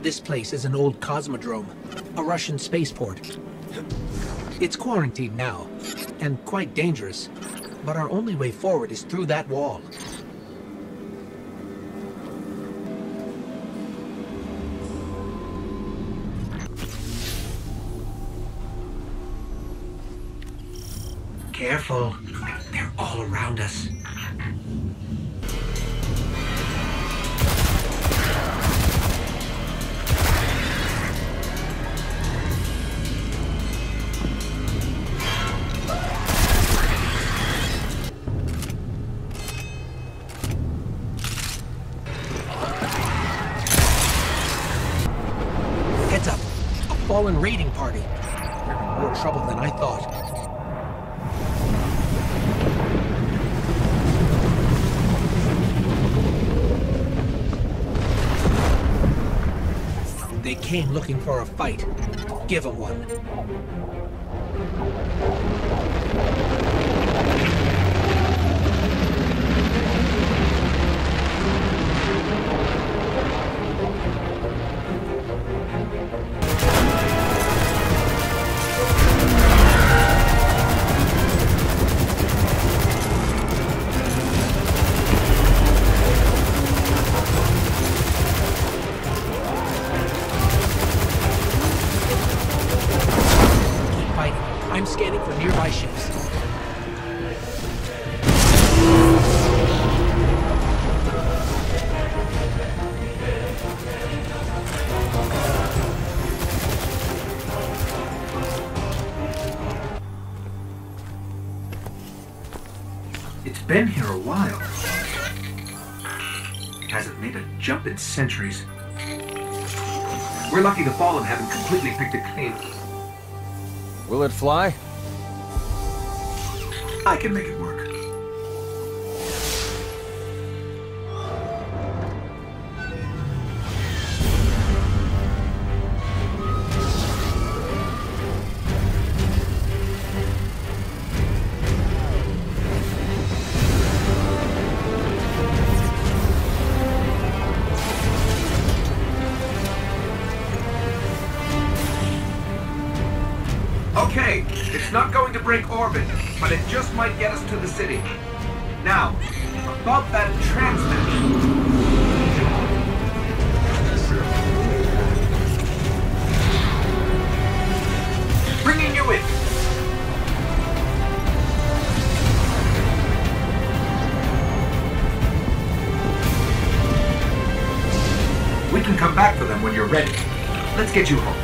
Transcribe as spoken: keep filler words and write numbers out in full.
This place is an old cosmodrome, a Russian spaceport. It's quarantined now, and quite dangerous, but our only way forward is through that wall. Careful, they're all around us. Heads up, a fallen raiding party. They're in more trouble than I thought. They came looking for a fight. Give them one. I'm scanning for nearby ships. It's been here a while. It hasn't made a jump in centuries. We're lucky the Fallen haven't completely picked it clean. Will it fly? I can make it work. Okay, it's not going to break orbit, but it just might get us to the city. Now, above that transmitter. Bringing you in. We can come back for them when you're ready. Let's get you home.